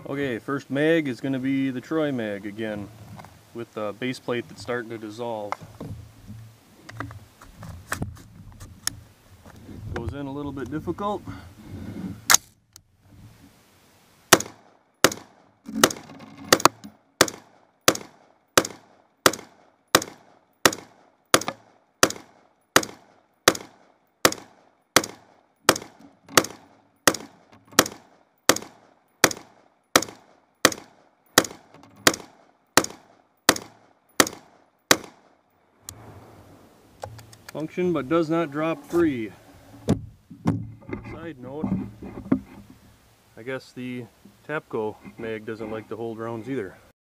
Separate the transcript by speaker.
Speaker 1: Okay, first mag is going to be the Troy mag again, with the base plate that's starting to dissolve. Goes in a little bit difficult. Function but does not drop free. Side note, I guess the Tapco mag doesn't like to hold rounds either.